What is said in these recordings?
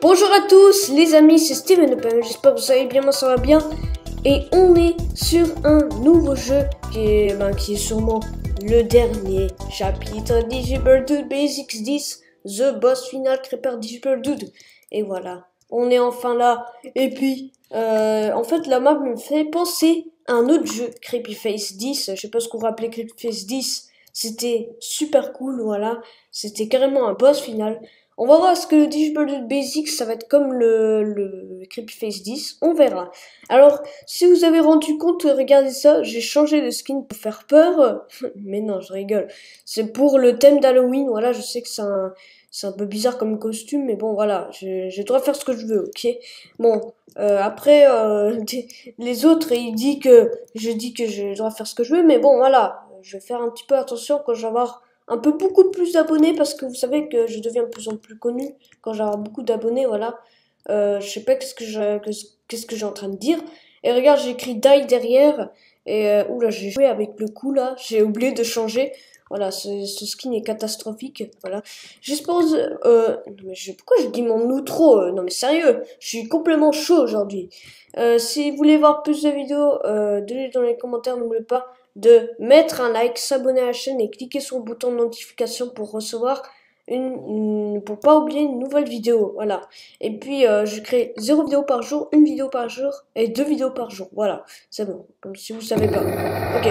Bonjour à tous les amis, c'est Steven de PM, j'espère que vous allez bien, moi ça va bien. Et on est sur un nouveau jeu qui est sûrement le dernier chapitre Digital Dude Basics 10, The Boss Final créé par Digital Dude. Et voilà, on est enfin là. Et puis, en fait la map me fait penser à un autre jeu, Creepy Face 10, je sais pas ce qu'on rappelait Creepy Face 10. C'était super cool, voilà, c'était carrément un boss final. On va voir ce que le Digital Basics, ça va être comme le Creepy Face 10, on verra. Alors, si vous avez rendu compte, regardez ça, j'ai changé de skin pour faire peur. Mais non, je rigole. C'est pour le thème d'Halloween, voilà, je sais que c'est un peu bizarre comme costume, mais bon, voilà, j'ai le droit de faire ce que je veux, ok? Bon, après, les autres, je dis que j'ai le droit de faire ce que je veux, mais bon, voilà, je vais faire un petit peu attention quand je vais avoir beaucoup plus d'abonnés, parce que vous savez que je deviens de plus en plus connu quand j'ai beaucoup d'abonnés, voilà. Je sais pas qu'est-ce que j'ai en train de dire. Et regarde, j'ai écrit die derrière. Et oula, j'ai joué avec le coup là. J'ai oublié de changer. Voilà, ce skin est catastrophique. Voilà. J'espère. Non mais pourquoi je dis mon outro? Non mais sérieux, je suis complètement chaud aujourd'hui. Si vous voulez voir plus de vidéos, donnez dans les commentaires. N'oubliez pas de mettre un like, s'abonner à la chaîne et cliquer sur le bouton de notification pour recevoir pour pas oublier une nouvelle vidéo, voilà. Et puis je crée 0 vidéo par jour, 1 vidéo par jour et 2 vidéos par jour, voilà. C'est bon, comme si vous savez pas. Ok,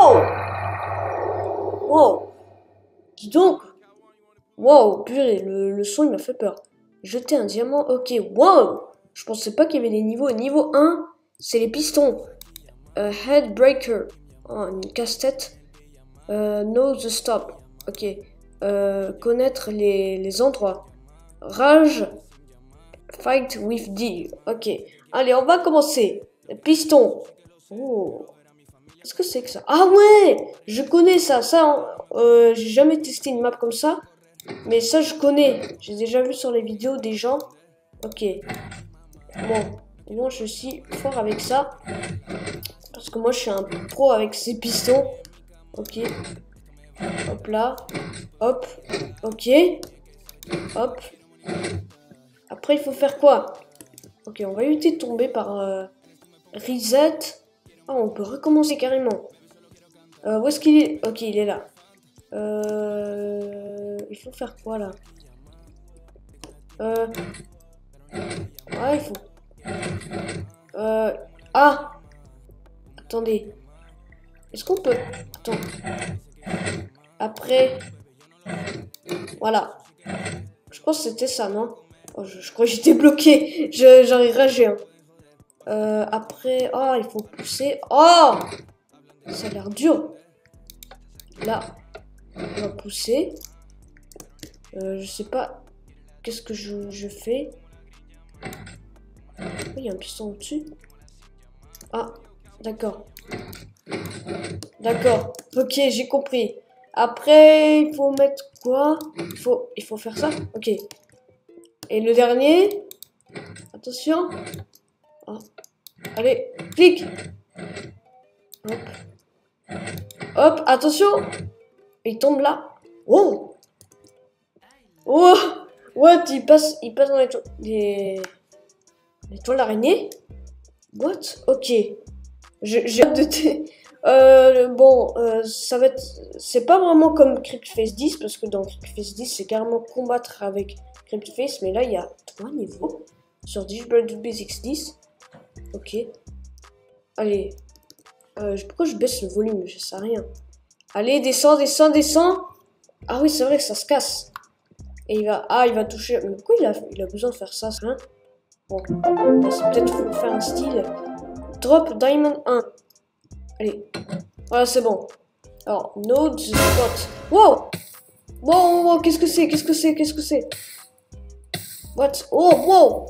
wow, dis donc, wow, purée, le son il m'a fait peur. Jeter un diamant, ok, wow. Je pensais pas qu'il y avait des niveaux. Niveau 1, c'est les pistons. Headbreaker, oh, une casse-tête. Know the stop, ok. Connaître les endroits. Rage, fight with D. Ok. Allez, on va commencer. Piston. Oh. Qu'est-ce que c'est que ça? Ah ouais, je connais ça. Ça, j'ai jamais testé une map comme ça. Mais ça, je connais. J'ai déjà vu sur les vidéos des gens. Ok. Bon, je suis fort avec ça. Parce que moi, je suis un pro avec ces pistons. Ok. Hop là. Hop. Ok. Hop. Après, il faut faire quoi? Ok, on va éviter de tomber par reset. Ah, on peut recommencer carrément. Où est-ce qu'il est? Ok, il est là. Il faut faire quoi là? Ouais, il faut. Ah! Attendez. Est-ce qu'on peut... Attends. Après... Voilà. Je pense que c'était ça, non? Oh, je crois que j'étais bloqué. J'en ai ragé. Hein. Après... Oh, il faut pousser. Oh! Ça a l'air dur. Là. On va pousser. Je sais pas. Qu'est-ce que je fais? Oh, il y a un piston au-dessus. Ah, d'accord. D'accord. Ok, j'ai compris. Après, il faut mettre quoi? Il faut faire ça? Ok. Et le dernier? Attention. Oh. Allez, clique. Hop. Hop, attention. Il tombe là. Oh. Oh. What? Il passe dans les toiles d'araignée? What? Ok. J'ai hâte de bon, ça va être... C'est pas vraiment comme Creepy Face 10, parce que dans Creepy Face 10, c'est carrément combattre avec Creepy Face, mais là, il y a 3 niveaux sur Digital Basics 10. Ok. Allez. Pourquoi je baisse le volume? Je sais rien. Allez, descends. Ah oui, c'est vrai que ça se casse. Et il va toucher... Mais pourquoi il a besoin de faire ça, hein? Bon, c'est peut-être faut faire un style. Drop Diamond 1. Allez. Voilà, c'est bon. Alors, Node Spot. Wow! Wow, qu'est-ce que c'est? What? Oh, wow!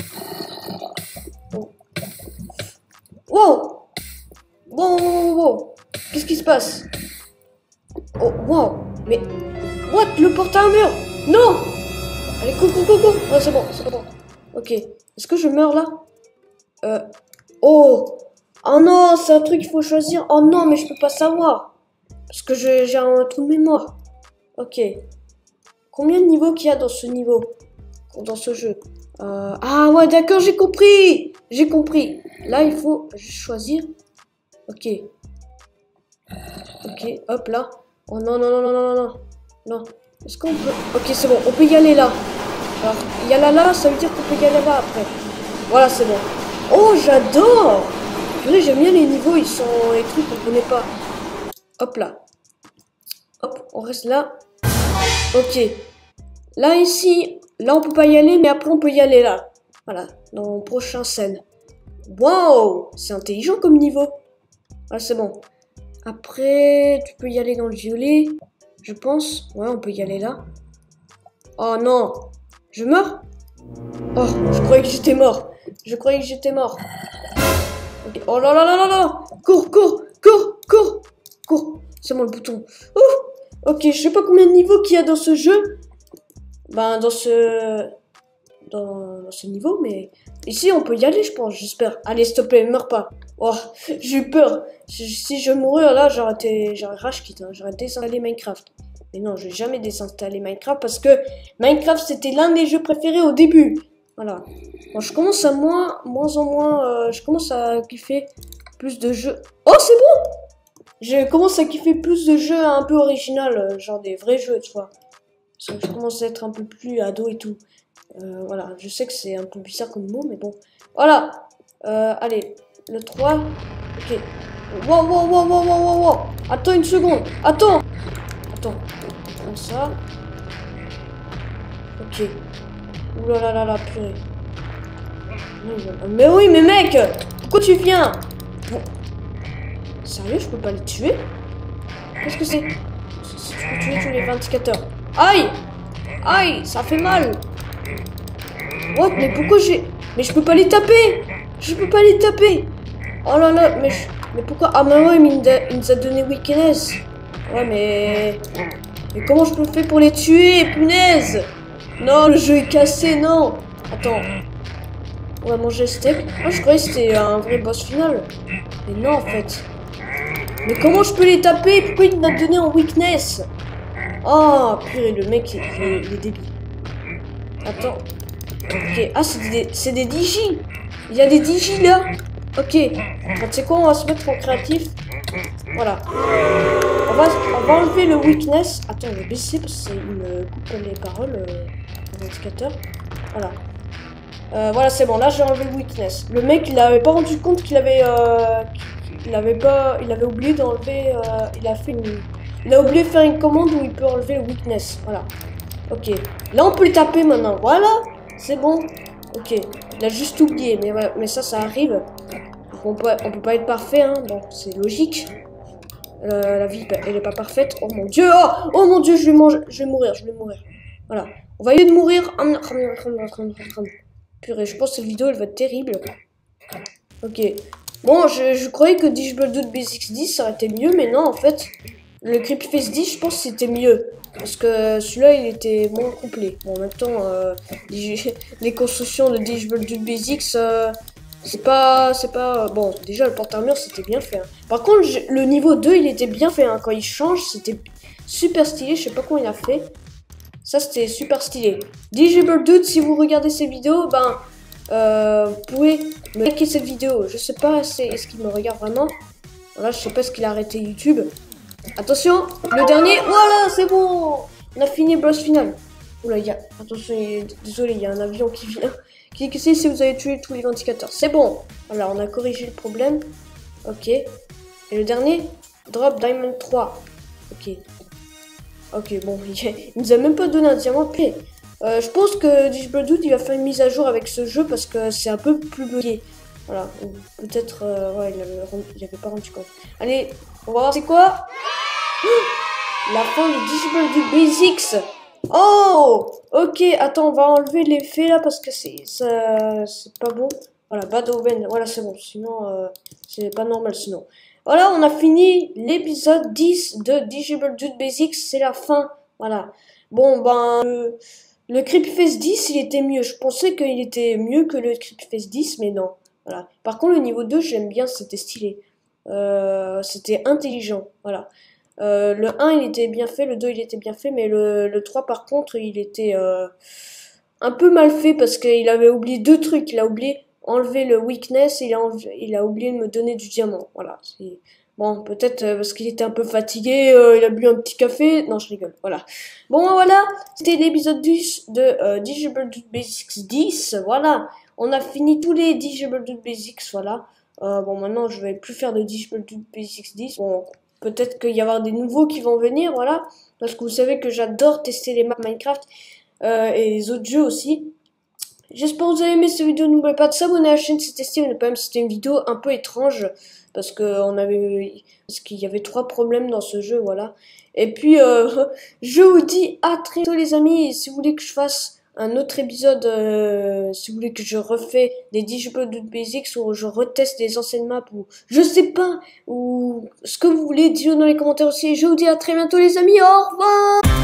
Wow! Wow! Qu'est-ce qui se passe? Oh, wow! Mais... What? Le porte à un mur! Non! Allez, go! Oh, c'est bon. Ok. Est-ce que je meurs là? Oh! Oh non, c'est un truc qu'il faut choisir. Oh non, mais je peux pas savoir. Parce que j'ai un trou de mémoire. Ok. Combien de niveaux qu'il y a dans ce niveau? dans ce jeu. Ah ouais, d'accord, j'ai compris. J'ai compris. Là, il faut juste choisir. Ok. Ok, hop là. Oh non, non, non, non, non, non, non. Est-ce qu'on peut... Ok, c'est bon, on peut y aller là. Alors, il y a là, ça veut dire qu'on peut y aller là après. Voilà, c'est bon. Oh, j'adore. J'aime bien les niveaux, ils sont... les trucs qu'on connaît pas. Hop là. Hop, on reste là. Ok. Là, ici, là, on peut pas y aller, mais après, on peut y aller là. Voilà, dans le prochain scène. Wow, c'est intelligent comme niveau. Ah, c'est bon. Après, tu peux y aller dans le violet, je pense. Ouais, on peut y aller là. Oh non, je meurs? Oh, je croyais que j'étais mort. Je croyais que j'étais mort. Okay. Oh là là là là là. Cours, cours, cours, cours, cours. C'est moi le bouton. Ouh. Ok, je sais pas combien de niveaux qu'il y a dans ce jeu. Ben, dans ce niveau, mais ici, on peut y aller, je pense, j'espère. Allez, s'il te plaît, meurs pas. Oh, j'ai eu peur. Si je mourais là, j'aurais rage quit, hein. J'aurais désinstallé Minecraft. Mais non, je vais jamais désinstaller Minecraft parce que Minecraft, c'était l'un de mes jeux préférés au début. Voilà. Bon, je commence à moins en moins, je commence à kiffer plus de jeux. Oh, c'est bon! Je commence à kiffer plus de jeux un peu original, genre des vrais jeux, tu vois. Je commence à être un peu plus ado et tout. Voilà, je sais que c'est un peu bizarre comme mot, mais bon. Voilà. Allez, le 3. Ok. Wow, wow, wow, wow, wow, wow, wow. Attends une seconde. Attends. Comme ça. Ok. Ouh là là là là, purée. Mais oui, mais mec, pourquoi tu viens? Bon. Sérieux, je peux pas les tuer? Qu'est-ce que c'est? Si tu peux tuer tous les 24 heures. Aïe! Aïe, ça fait mal. What? Mais pourquoi j'ai... Mais je peux pas les taper! Je peux pas les taper! Oh là là, mais pourquoi? Ah mais ouais, mais il nous a donné weakness. Ouais, mais comment je peux faire pour les tuer, punaise? Non, le jeu est cassé, non! Attends. On va manger le steak. Moi, je croyais que c'était un vrai boss final. Mais non, en fait. Mais comment je peux les taper? Pourquoi il m'a donné en weakness? Oh, purée, le mec, il est débile. Attends. Ok. Ah, c'est des digi. Il y a des digi, là. Ok. Tu sais quoi, on va se mettre en créatif. Voilà. On va enlever le weakness. Attends, on va baisser parce qu'il me coupe les paroles. L'indicateur. Voilà. Voilà, c'est bon. Là, j'ai enlevé le weakness. Le mec, il avait pas rendu compte qu'il avait... il avait oublié d'enlever... il a oublié de faire une commande où il peut enlever le weakness. Voilà. Ok. Là, on peut le taper maintenant. Voilà. C'est bon. Ok. Il a juste oublié. Mais ouais, mais ça arrive. On peut pas être parfait, hein. Bon, c'est logique. La vie, elle est pas parfaite. Oh mon dieu. Oh mon dieu, je vais mourir. Voilà. On va essayer de mourir. Purée, je pense que cette vidéo, elle va être terrible. Ok. Bon, je croyais que Digibird 2 Basics 10, ça aurait été mieux, mais non, en fait. Le Creepyface 10, je pense que c'était mieux. Parce que celui-là, il était moins complet. Bon, en même temps, les constructions de Digibird 2 Basics, c'est pas... Bon, déjà, le porte-armure, c'était bien fait. Hein. Par contre, le niveau 2, il était bien fait. Hein. Quand il change, c'était super stylé. Je sais pas comment il a fait. Ça, c'était super stylé. Digibird 2, si vous regardez ces vidéos, ben... vous pouvez me liker cette vidéo. Je sais pas est-ce qu'il me regarde vraiment. Voilà, je sais pas ce qu'il a arrêté YouTube. Attention, le dernier. Voilà, c'est bon. On a fini le boss final. Oula, attention, désolé, il y a un avion qui vient. Qu'est-ce que si vous avez tué tous les 24 heures? C'est bon. Voilà, on a corrigé le problème. Ok. Et le dernier, Drop Diamond 3. Ok. Ok, bon, il nous a même pas donné un diamant. Puis, je pense que Digibird 2 il va faire une mise à jour avec ce jeu parce que c'est un peu plus bugué. Voilà, peut-être, ouais, il avait pas rendu compte. Allez, on va voir c'est quoi. La fin de Digibird 2 Basics. Oh, ok, attends, on va enlever l'effet là parce que c'est pas bon. Voilà, Bad Oven, voilà, c'est bon, sinon, c'est pas normal sinon. Voilà, on a fini l'épisode 10 de Digibird 2 Basics, c'est la fin, voilà. Bon, ben, le Creepyface 10, il était mieux. Je pensais qu'il était mieux que le Creepyface 10, mais non. Voilà. Par contre, le niveau 2, j'aime bien, c'était stylé. C'était intelligent, voilà. Le 1, il était bien fait, le 2, il était bien fait, mais le 3, par contre, il était... un peu mal fait parce qu'il avait oublié deux trucs. Il a oublié enlever le weakness et il a oublié de me donner du diamant. Voilà. Bon, peut-être parce qu'il était un peu fatigué, il a bu un petit café. Non, je rigole. Voilà. Bon, voilà. C'était l'épisode 10 de Digibird Basics 10. Voilà. On a fini tous les Digibird Basics. Voilà. Bon, maintenant, je vais plus faire de Digibird Basics 10. Bon, peut-être qu'il y aura des nouveaux qui vont venir. Voilà. Parce que vous savez que j'adore tester les maps Minecraft et les autres jeux aussi. J'espère que vous avez aimé cette vidéo. N'oubliez pas de s'abonner à la chaîne. C'était Steven. C'était une vidéo un peu étrange parce qu'il y avait 3 problèmes dans ce jeu, voilà. Et puis je vous dis à très bientôt les amis. Et si vous voulez que je fasse un autre épisode, si vous voulez que je refais des Digibird Basics ou je reteste les anciennes maps ou je sais pas, ou ce que vous voulez, dites-le dans les commentaires aussi. Je vous dis à très bientôt les amis. Au revoir.